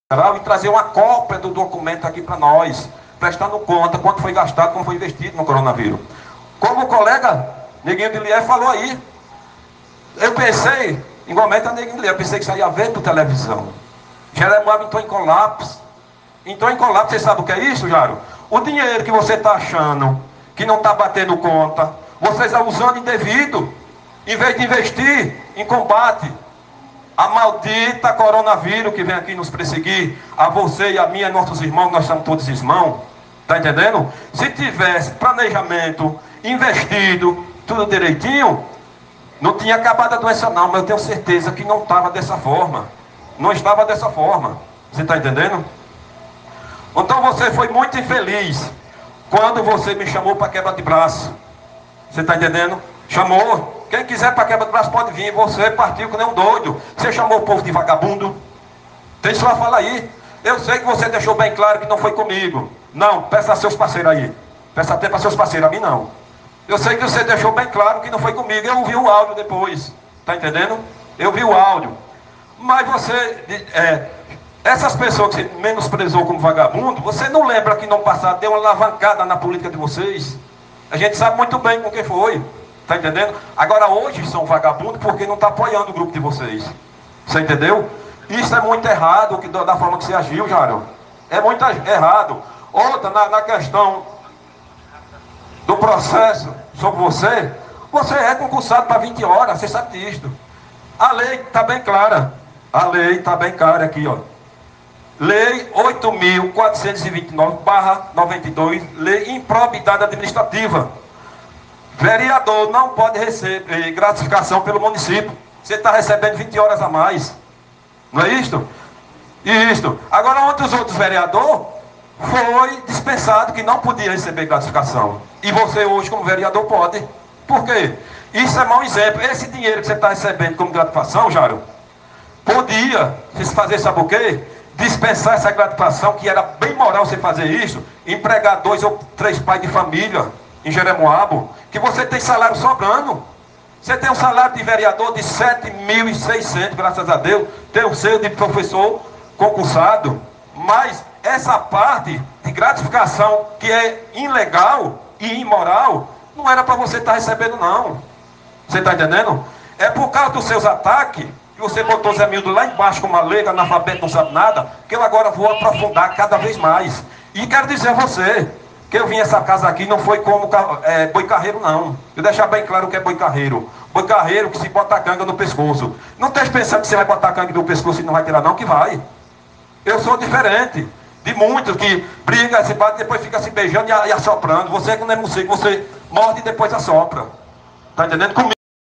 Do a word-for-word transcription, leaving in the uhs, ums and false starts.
e trazer uma cópia do documento aqui para nós, prestando conta quanto foi gastado, como foi investido no coronavírus. Como o colega Neguinho de Lier falou aí, eu pensei, igualmente a Neguinho de Lier, eu pensei que isso ia ver por televisão. Jeremoabo entrou em colapso. Entrou em colapso, você sabe o que é isso, Jário? O dinheiro que você está achando, que não está batendo conta, vocês estão usando indevido, em vez de investir em combate a maldita coronavírus que vem aqui nos perseguir, a você e a mim, a nossos irmãos, nós somos todos irmãos, tá entendendo? Se tivesse planejamento, investido, tudo direitinho, não tinha acabado a doença não, mas eu tenho certeza que não estava dessa forma, não estava dessa forma, você está entendendo? Então você foi muito infeliz, quando você me chamou para quebra de braço, você está entendendo? Chamou. Quem quiser para quebra de braço pode vir. Você partiu que nem um doido. Você chamou o povo de vagabundo. Tem sua fala aí. Eu sei que você deixou bem claro que não foi comigo. Não, peça a seus parceiros aí. Peça até para seus parceiros, a mim não. Eu sei que você deixou bem claro que não foi comigo. Eu ouvi o áudio depois. Está entendendo? Eu vi o áudio. Mas você, é, essas pessoas que você menosprezou como vagabundo, você não lembra que no passado deu uma alavancada na política de vocês? A gente sabe muito bem com quem foi. Está entendendo? Agora hoje são vagabundos porque não está apoiando o grupo de vocês. Você entendeu? Isso é muito errado da forma que você agiu, Jário. É muito errado. Outra, na, na questão do processo sobre você, você é concursado para vinte horas, você sabe disso. A lei está bem clara. A lei está bem clara aqui, ó. Lei oito mil quatrocentos e vinte e nove barra noventa e dois, Lei Improbidade Administrativa. Vereador não pode receber gratificação pelo município. Você está recebendo vinte horas a mais. Não é isto? Isto. Agora, ontem os outros vereadores foi dispensado que não podia receber gratificação. E você hoje, como vereador, pode. Por quê? Isso é mau exemplo. Esse dinheiro que você está recebendo como gratificação, Jário, podia se fazer, sabe o quê? Dispensar essa gratificação, que era bem moral você fazer isso, empregar dois ou três pais de família em Jeremoabo, que você tem salário sobrando. Você tem um salário de vereador de sete mil e seiscentos, graças a Deus, tem o seu de professor concursado, mas essa parte de gratificação que é ilegal e imoral, não era para você estar recebendo não. Você está entendendo? É por causa dos seus ataques, que você botou Zé Mildo lá embaixo com uma leiga, analfabeto, não sabe nada, que eu agora vou aprofundar cada vez mais. E quero dizer a você, que eu vim essa casa aqui não foi como é, boi carreiro não. Eu deixar bem claro o que é boi carreiro. Boi carreiro que se bota canga no pescoço. Não esteja pensando que você vai botar canga no pescoço e não vai tirar não, que vai. Eu sou diferente de muitos que briga, se bate, depois fica se beijando e, e assoprando. Você que não é morcego, você morde e depois assopra. Tá entendendo? Comigo